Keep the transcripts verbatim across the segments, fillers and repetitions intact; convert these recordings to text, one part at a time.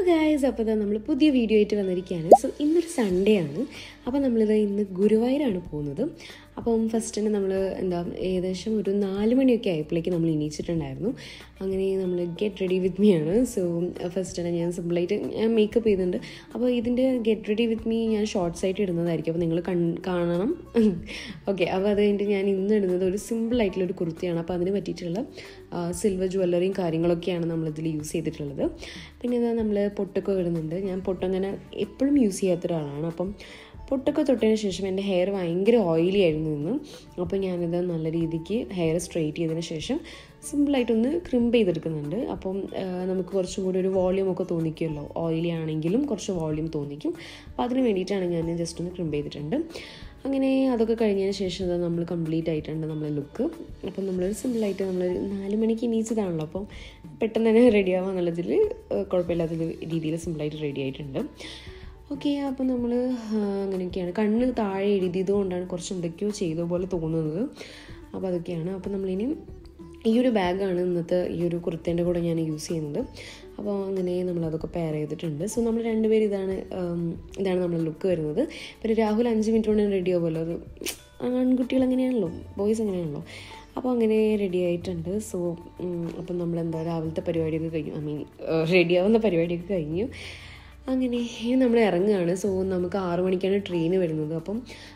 Guys, അപ്പോൾ ഇതാ നമ്മൾ പുതിയ വീഡിയോ ആയിട്ട് വന്നിരിക്കുകയാണ്. സോ ഇന്നൊരു സൺഡേ ആണ്. അപ്പോൾ നമ്മളിത് ഇന്ന് ഗുരുവായൂരാണ് പോകുന്നത്. അപ്പം ഫസ്റ്റ് തന്നെ നമ്മൾ എന്താ ഏകദേശം ഒരു നാല് മണിയൊക്കെ ആയപ്പോഴേക്ക് നമ്മൾ എണീച്ചിട്ടുണ്ടായിരുന്നു. അങ്ങനെ നമ്മൾ ഗെറ്റ് റെഡി വിത്ത് മീ ആണ്. സോ ഫസ്റ്റ് തന്നെ ഞാൻ സിമ്പിളായിട്ട് ഞാൻ മേക്കപ്പ് ചെയ്തിട്ടുണ്ട്. അപ്പോൾ ഇതിൻ്റെ ഗെറ്റ് റെഡി വിത്ത് മീ ഞാൻ ഷോർട്സ് ആയിട്ട് ഇടുന്നതായിരിക്കും, അപ്പോൾ നിങ്ങൾ കൺ കാണണം ഓക്കെ. അപ്പോൾ അത് കഴിഞ്ഞിട്ട് ഞാൻ ഇന്ന് ഇടുന്നത് ഒരു സിമ്പിളായിട്ടുള്ളൊരു കുർത്തിയാണ്. അപ്പോൾ അതിന് പറ്റിയിട്ടുള്ള സിൽവർ ജ്വല്ലറിയും കാര്യങ്ങളൊക്കെയാണ് നമ്മളിതിൽ യൂസ് ചെയ്തിട്ടുള്ളത്. പിന്നെ ഇതാ നമ്മൾ പൊട്ടൊക്കെ ഇടുന്നുണ്ട്. ഞാൻ പൊട്ടങ്ങനെ എപ്പോഴും യൂസ് ചെയ്യാത്ത ഒരാളാണ്. അപ്പം പൊട്ടൊക്കെ തൊട്ടതിന് ശേഷം എൻ്റെ ഹെയർ ഭയങ്കര ഓയിലി ആയിരുന്നു ഇന്ന്. അപ്പോൾ ഞാനിത് നല്ല രീതിക്ക് ഹെയർ സ്ട്രെയിറ്റ് ചെയ്തതിന് ശേഷം സിമ്പിളായിട്ടൊന്ന് ക്രിംപ് ചെയ്തെടുക്കുന്നുണ്ട്. അപ്പം നമുക്ക് കുറച്ചും കൂടി ഒരു വോള്യൂം ഒക്കെ തോന്നിക്കുമല്ലോ, ഓയിലി ആണെങ്കിലും കുറച്ച് വോള്യൂം തോന്നിക്കും. അപ്പോൾ അതിന് വേണ്ടിയിട്ടാണ് ഞാൻ ജസ്റ്റ് ഒന്ന് ക്രിംപ് ചെയ്തിട്ടുണ്ട്. അങ്ങനെ അതൊക്കെ കഴിഞ്ഞതിന് ശേഷം അത് നമ്മൾ കംപ്ലീറ്റ് ആയിട്ടുണ്ട് നമ്മളെ ലുക്ക്. അപ്പം നമ്മളൊരു സിമ്പിളായിട്ട് നമ്മൾ നാല് മണിക്ക് എണീച്ചതാണല്ലോ, അപ്പം പെട്ടെന്ന് തന്നെ റെഡി ആവാന്നുള്ളതിൽ കുഴപ്പമില്ലാത്ത രീതിയിൽ സിമ്പിളായിട്ട് റെഡി ആയിട്ടുണ്ട്. ഓക്കെ, അപ്പോൾ നമ്മൾ അങ്ങനെയൊക്കെയാണ്. കണ്ണ് താഴെ എഴുതിയത് കൊണ്ടാണ് കുറച്ച് എന്തൊക്കെയോ ചെയ്ത പോലെ തോന്നുന്നത്. അപ്പോൾ അതൊക്കെയാണ്. അപ്പോൾ നമ്മളിനി ഈ ഒരു ബാഗാണ് ഇന്നത്തെ ഈ ഒരു കുർത്തേൻ്റെ കൂടെ ഞാൻ യൂസ് ചെയ്യുന്നത്. അപ്പോൾ അങ്ങനെ നമ്മളതൊക്കെ പെയർ ചെയ്തിട്ടുണ്ട്. സോ നമ്മൾ രണ്ടുപേരും ഇതാണ് ഇതാണ് നമ്മുടെ ലുക്ക് വരുന്നത്. പിന്നെ രാഹുൽ അഞ്ച് മിനിറ്റ് കൊണ്ട് റെഡി ആവുമല്ലോ, അത് ആൺകുട്ടികൾ അങ്ങനെയാണല്ലോ, ബോയ്സ് അങ്ങനെയാണല്ലോ. അപ്പോൾ അങ്ങനെ റെഡി ആയിട്ടുണ്ട്. സോ അപ്പം നമ്മളെന്താ രാവിലത്തെ പരിപാടിയൊക്കെ കഴിഞ്ഞു, ഐ മീൻ റെഡി ആവുന്ന പരിപാടിയൊക്കെ കഴിഞ്ഞു. അങ്ങനെ നമ്മൾ ഇറങ്ങുകയാണ്. സോ നമുക്ക് ആറു മണിക്കാണ് ട്രെയിൻ വരുന്നത്. അപ്പം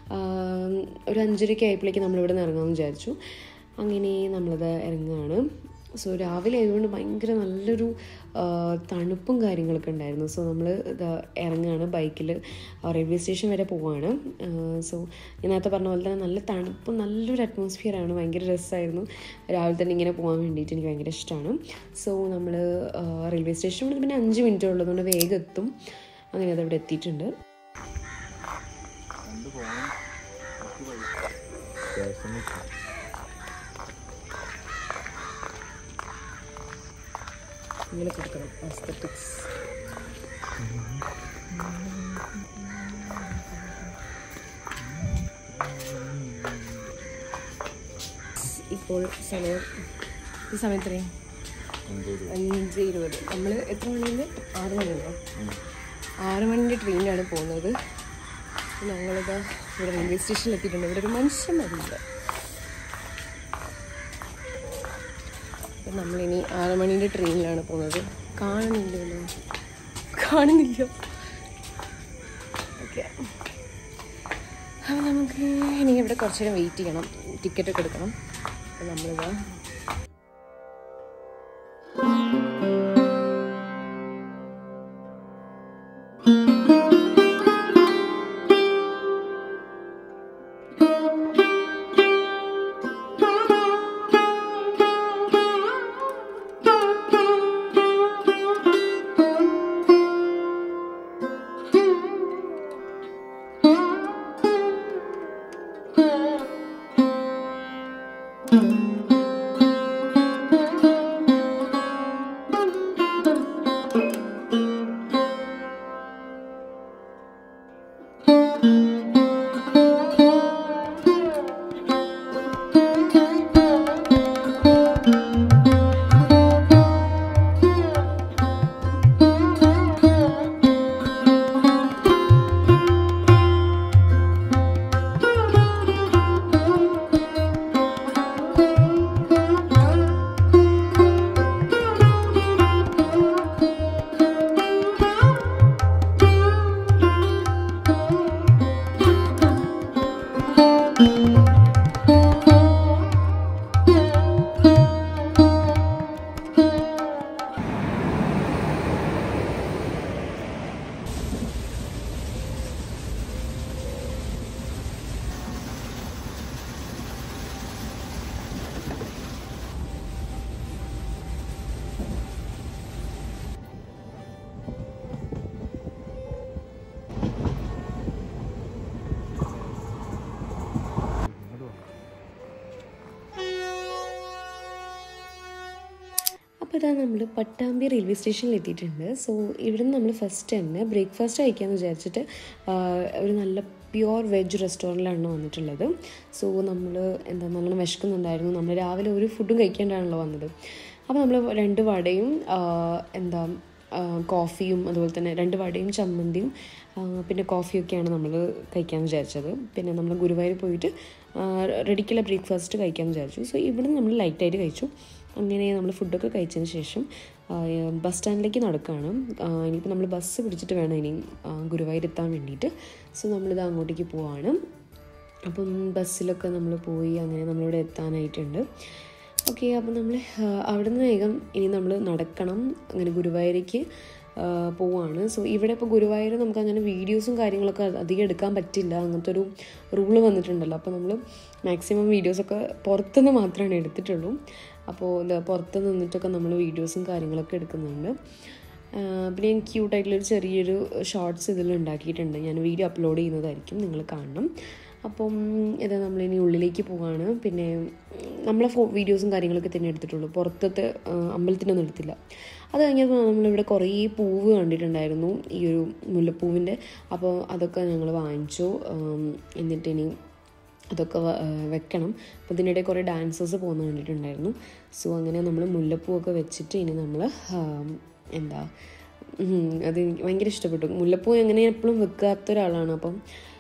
ഒരു അഞ്ചരയ്ക്ക് ആയപ്പോഴേക്ക് നമ്മളിവിടെ നിന്ന് ഇറങ്ങാമെന്ന് വിചാരിച്ചു. അങ്ങനെ നമ്മളത് ഇറങ്ങുകയാണ്. സോ രാവിലെ ആയതുകൊണ്ട് ഭയങ്കര നല്ലൊരു തണുപ്പും കാര്യങ്ങളൊക്കെ ഉണ്ടായിരുന്നു. സോ നമ്മൾ ഇത് ഇറങ്ങുകയാണ്, ബൈക്കിൽ റെയിൽവേ സ്റ്റേഷൻ വരെ പോവുകയാണ്. സോ ഞാൻ നേരത്തെ പറഞ്ഞ പോലെ തന്നെ നല്ല തണുപ്പും നല്ലൊരു അറ്റ്മോസ്ഫിയറാണ്. ഭയങ്കര രസമായിരുന്നു രാവിലെ തന്നെ ഇങ്ങനെ പോകാൻ വേണ്ടിയിട്ട്. എനിക്ക് ഭയങ്കര ഇഷ്ടമാണ്. സോ നമ്മൾ റെയിൽവേ സ്റ്റേഷൻ കൊണ്ട് പിന്നെ അഞ്ച് മിനിറ്റ് ഉള്ളതുകൊണ്ട് വേഗം എത്തും. അങ്ങനെ അതവിടെ എത്തിയിട്ടുണ്ട്. ഇങ്ങനെ കൊടുക്കണം ആസ്തെറ്റിക്സ്. ഇപ്പോൾ സമയം ഈ സമയത്രയും അഞ്ച് ഇരുപത്. നമ്മൾ എത്ര മണിയുണ്ട്? ആറ് മണിയുണ്ടോ? ആറ് മണിൻ്റെ ട്രെയിനിലാണ് പോകുന്നത്. ഞങ്ങളിത് ഇവിടെ റെയിൽവേ സ്റ്റേഷനിൽ എത്തിയിട്ടുണ്ട്. ഇവിടെ ഒരു മനുഷ്യൻ മതിയില്ല. അപ്പം നമ്മളിനി ആറ് മണീൻ്റെ ട്രെയിനിലാണ് പോകുന്നത്. കാണുന്നില്ലല്ലോ കാണുന്നില്ല ഓക്കെ. അപ്പം നമുക്ക് ഇനി ഇവിടെ കുറച്ച് നേരം വെയിറ്റ് ചെയ്യണം, ടിക്കറ്റൊക്കെ എടുക്കണം. അപ്പം നമ്മളിതാ അപ്പോൾ ഇതാ നമ്മൾ പട്ടാമ്പി റെയിൽവേ സ്റ്റേഷനിൽ എത്തിയിട്ടുണ്ട്. സോ ഇവിടെ നിന്ന് നമ്മൾ ഫസ്റ്റ് തന്നെ ബ്രേക്ക്ഫാസ്റ്റ് കഴിക്കാമെന്ന് വിചാരിച്ചിട്ട് ഒരു നല്ല പ്യുവർ വെജ് റെസ്റ്റോറൻറ്റിലാണ് വന്നിട്ടുള്ളത്. സോ നമ്മൾ എന്താ നല്ലോണം വിശക്കുന്നുണ്ടായിരുന്നു. നമ്മൾ രാവിലെ ഒരു ഫുഡും കഴിക്കേണ്ടാണല്ലോ വന്നത്. അപ്പോൾ നമ്മൾ രണ്ട് വടയും എന്താ കോഫിയും അതുപോലെ തന്നെ രണ്ട് വടയും ചമ്മന്തിയും പിന്നെ കോഫിയൊക്കെയാണ് നമ്മൾ കഴിക്കാമെന്ന് വിചാരിച്ചത്. പിന്നെ നമ്മൾ ഗുരുവായൂർ പോയിട്ട് റെഡിക്കുള്ള ബ്രേക്ക്ഫാസ്റ്റ് കഴിക്കാമെന്ന് വിചാരിച്ചു. സോ ഇവിടെ നമ്മൾ ലൈറ്റായിട്ട് കഴിച്ചു. അങ്ങനെ നമ്മൾ ഫുഡൊക്കെ കഴിച്ചതിന് ശേഷം ബസ് സ്റ്റാൻഡിലേക്ക് നടക്കുകയാണ്. ഇനിയിപ്പോൾ നമ്മൾ ബസ് പിടിച്ചിട്ട് വേണം ഇനി ഗുരുവായൂർ എത്താൻ വേണ്ടിയിട്ട്. സോ നമ്മളിത് അങ്ങോട്ടേക്ക് പോവാണ്. അപ്പം ബസ്സിലൊക്കെ നമ്മൾ പോയി അങ്ങനെ നമ്മളിവിടെ എത്താനായിട്ടുണ്ട്. ഓക്കെ, അപ്പം നമ്മൾ അവിടെ നിന്ന് വേഗം ഇനി നമ്മൾ നടക്കണം, അങ്ങനെ ഗുരുവായൂരേക്ക് പോവാണ്. സോ ഇവിടെ ഇപ്പോൾ ഗുരുവായൂർ നമുക്ക് അങ്ങനെ വീഡിയോസും കാര്യങ്ങളൊക്കെ അധികം എടുക്കാൻ പറ്റില്ല, അങ്ങനത്തെ ഒരു റൂള് വന്നിട്ടുണ്ടല്ലോ. അപ്പോൾ നമ്മൾ മാക്സിമം വീഡിയോസൊക്കെ പുറത്തുനിന്ന് മാത്രമാണ് എടുത്തിട്ടുള്ളൂ. അപ്പോൾ ഇത് പുറത്ത് നിന്നിട്ടൊക്കെ നമ്മൾ വീഡിയോസും കാര്യങ്ങളൊക്കെ എടുക്കുന്നുണ്ട്. പിന്നെ ഞാൻ ക്യൂട്ടായിട്ടുള്ളൊരു ചെറിയൊരു ഷോർട്സ് ഇതിൽ ഉണ്ടാക്കിയിട്ടുണ്ട്. ഞാൻ വീഡിയോ അപ്ലോഡ് ചെയ്യുന്നതായിരിക്കും, നിങ്ങൾ കാണണം. അപ്പം ഇത് നമ്മളിനി ഉള്ളിലേക്ക് പോവാണ്. പിന്നെ നമ്മളെ ഫോ വീഡിയോസും കാര്യങ്ങളൊക്കെ തന്നെ എടുത്തിട്ടുള്ളൂ, പുറത്തത്തെ അമ്പലത്തിനൊന്നും എടുത്തില്ല. അത് കഴിഞ്ഞപ്പോൾ നമ്മളിവിടെ കുറേ പൂവ് കണ്ടിട്ടുണ്ടായിരുന്നു, ഈ ഒരു മുല്ലപ്പൂവിൻ്റെ. അപ്പോൾ അതൊക്കെ ഞങ്ങൾ വാങ്ങിച്ചു. എന്നിട്ടിനി അതൊക്കെ വെക്കണം. അപ്പോൾ ഇതിനിടെ കുറേ ഡാൻസേഴ്സ് പോകുന്ന കണ്ടിട്ടുണ്ടായിരുന്നു. സോ അങ്ങനെ നമ്മൾ മുല്ലപ്പൂവൊക്കെ വെച്ചിട്ട് ഇനി നമ്മൾ എന്താ അത് എനിക്ക് ഭയങ്കര ഇഷ്ടപ്പെട്ടു. മുല്ലപ്പൂ എങ്ങനെ എപ്പോഴും വെക്കാത്ത ഒരാളാണ്. അപ്പം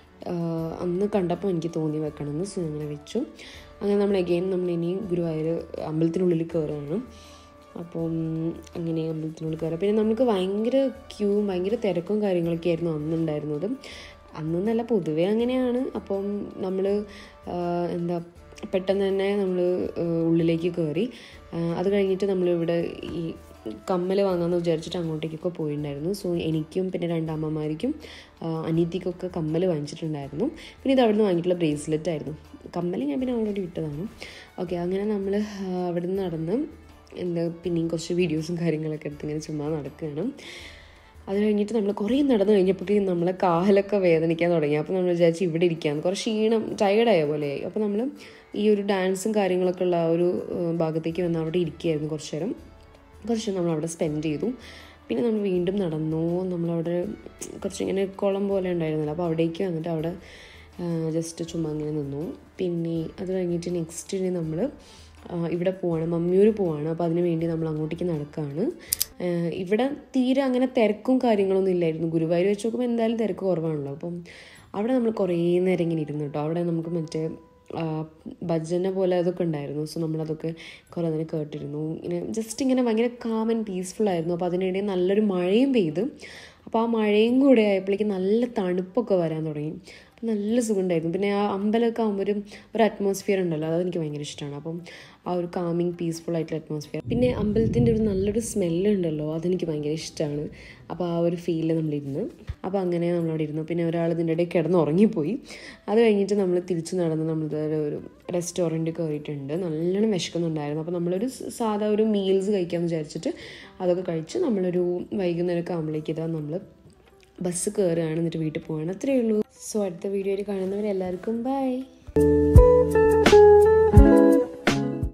അന്ന് കണ്ടപ്പോൾ എനിക്ക് തോന്നി വെക്കണമെന്ന്. സോ അങ്ങനെ വെച്ചു. അങ്ങനെ നമ്മൾ അഗെയിൻ നമ്മളിനി ഗുരുവായൂർ അമ്പലത്തിനുള്ളിൽ കയറുകയാണ്. അപ്പം അങ്ങനെ അമ്പലത്തിനുള്ളിൽ കയറുക. പിന്നെ നമുക്ക് ഭയങ്കര ക്യൂവും ഭയങ്കര തിരക്കും കാര്യങ്ങളൊക്കെ ആയിരുന്നു അന്നുണ്ടായിരുന്നത്. അന്നല്ല, പൊതുവേ അങ്ങനെയാണ്. അപ്പം നമ്മൾ എന്താ പെട്ടെന്ന് തന്നെ നമ്മൾ ഉള്ളിലേക്ക് കയറി. അത് കഴിഞ്ഞിട്ട് നമ്മളിവിടെ ഈ കമ്മൽ വാങ്ങാമെന്ന് വിചാരിച്ചിട്ട് അങ്ങോട്ടേക്കൊക്കെ പോയിട്ടുണ്ടായിരുന്നു. സോ എനിക്കും പിന്നെ രണ്ടമ്മമാർക്കും അനീതിക്കൊക്കെ കമ്മൽ വാങ്ങിച്ചിട്ടുണ്ടായിരുന്നു. പിന്നെ ഇത് അവിടെ നിന്ന് വാങ്ങിയിട്ടുള്ള ബ്രേസ്ലെറ്റ് ആയിരുന്നു. കമ്മൽ ഞാൻ പിന്നെ ഓൾറെഡി വിട്ടതാണ്. ഓക്കെ, അങ്ങനെ നമ്മൾ അവിടെ നിന്ന് നടന്ന് എന്താ പിന്നെയും കുറച്ച് വീഡിയോസും കാര്യങ്ങളൊക്കെ എടുത്ത് ഇങ്ങനെ ചുമ്മാ നടക്കുകയാണ്. അത് കഴിഞ്ഞിട്ട് നമ്മൾ കുറേ നടന്നു കഴിഞ്ഞപ്പോഴേക്കും നമ്മളെ കാലൊക്കെ വേദനിക്കാൻ തുടങ്ങി. അപ്പോൾ നമ്മൾ വിചാരിച്ച് ഇവിടെ ഇരിക്കാമെന്ന്. കുറച്ച് ക്ഷീണം ടയേർഡായ പോലെയായി. അപ്പോൾ നമ്മൾ ഈ ഒരു ഡാൻസും കാര്യങ്ങളൊക്കെ ഉള്ള ആ ഒരു ഭാഗത്തേക്ക് വന്ന് അവിടെ ഇരിക്കുകയായിരുന്നു കുറച്ച് നേരം. കുറച്ച് നമ്മളവിടെ സ്പെൻഡ് ചെയ്തു. പിന്നെ നമ്മൾ വീണ്ടും നടന്നു. നമ്മളവിടെ കുറച്ചിങ്ങനെ കുളം പോലെ ഉണ്ടായിരുന്നല്ലോ, അപ്പോൾ അവിടേക്ക് വന്നിട്ട് അവിടെ ജസ്റ്റ് ചുമ്മാ അങ്ങനെ നിന്നു. പിന്നെ അത് കഴിഞ്ഞിട്ട് നെക്സ്റ്റ് ഇനി നമ്മൾ ഇവിടെ പോവാണ്, മമ്മിയൂർ പോവാണ്. അപ്പോൾ അതിന് വേണ്ടി നമ്മൾ അങ്ങോട്ടേക്ക് നടക്കുകയാണ്. ഇവിടെ തീരെ അങ്ങനെ തിരക്കും കാര്യങ്ങളൊന്നും ഇല്ലായിരുന്നു. ഗുരുവായൂർ വെച്ച് നോക്കുമ്പോൾ എന്തായാലും തിരക്ക് കുറവാണല്ലോ. അപ്പം അവിടെ നമ്മൾ കുറേ നേരം ഇങ്ങനെ ഇരുന്നു കേട്ടോ. അവിടെ നമുക്ക് മറ്റേ ഭജന പോലെ അതൊക്കെ ഉണ്ടായിരുന്നു. സോ നമ്മളതൊക്കെ കുറേ നേരം കേട്ടിരുന്നു. ഇങ്ങനെ ജസ്റ്റ് ഇങ്ങനെ ഭയങ്കര കാം ആൻഡ് പീസ്ഫുൾ ആയിരുന്നു. അപ്പോൾ അതിനിടയിൽ നല്ലൊരു മഴയും പെയ്ത്. അപ്പോൾ ആ മഴയും കൂടെ ആയപ്പോഴേക്കും നല്ല തണുപ്പൊക്കെ വരാൻ തുടങ്ങി. അപ്പം നല്ല സുഖമുണ്ടായിരുന്നു. പിന്നെ ആ അമ്പലമൊക്കെ ആകുമ്പോൾ ഒരു ഒരു അറ്റ്മോസ്ഫിയർ ഉണ്ടല്ലോ, അതെനിക്ക് ഭയങ്കര ഇഷ്ടമാണ്. അപ്പം ആ ഒരു കാമിങ് പീസ്ഫുൾ ആയിട്ടുള്ള അറ്റ്മോസ്ഫിയർ. പിന്നെ അമ്പലത്തിൻ്റെ ഒരു നല്ലൊരു സ്മെല്ലുണ്ടല്ലോ, അതെനിക്ക് ഭയങ്കര ഇഷ്ടമാണ്. അപ്പോൾ ആ ഒരു ഫീലിൽ നമ്മളിരുന്ന്. അപ്പോൾ അങ്ങനെ നമ്മളവിടെ ഇരുന്നു. പിന്നെ ഒരാൾ ഇതിൻ്റെ ഇടയിൽ കിടന്ന് ഉറങ്ങിപ്പോയി. അത് കഴിഞ്ഞിട്ട് നമ്മൾ തിരിച്ച് നടന്ന് നമ്മളിതൊരു ഒരു റെസ്റ്റോറൻറ്റ് കയറിയിട്ടുണ്ട്. നല്ലോണം വിശക്കുന്നുണ്ടായിരുന്നു. അപ്പോൾ നമ്മളൊരു സാധാ ഒരു മീൽസ് കഴിക്കാമെന്ന് വിചാരിച്ചിട്ട് അതൊക്കെ കഴിച്ച് നമ്മളൊരു വൈകുന്നേരമൊക്കെ ആകുമ്പോഴേക്ക് ഇതാ നമ്മൾ ബസ് കയറുകയാണ്, എന്നിട്ട് വീട്ടിൽ പോവുകയാണ്. അത്രയേ ഉള്ളൂ. സോ അടുത്ത വീഡിയോയിൽ കാണുന്നവരെല്ലാവർക്കും ബൈ.